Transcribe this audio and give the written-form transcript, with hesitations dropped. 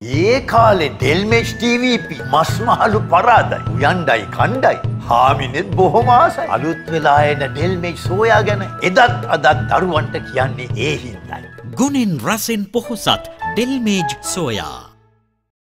ඒ කාලේ ඩෙල්මෙච් ටීවී මස්මහලු පරාදයි. උයන්ඩයි කණ්ඩයි. හාමිනෙත් බොහොම ආසයි. අලුත් වෙලා එන ඩෙල්මෙච් සෝයා ගැන එදත් අදත් දරුවන්ට කියන්නේ ඒ හින්දායි. ගුණෙන් රසෙන් පොහොසත් ඩෙල්මේජ් සෝයා.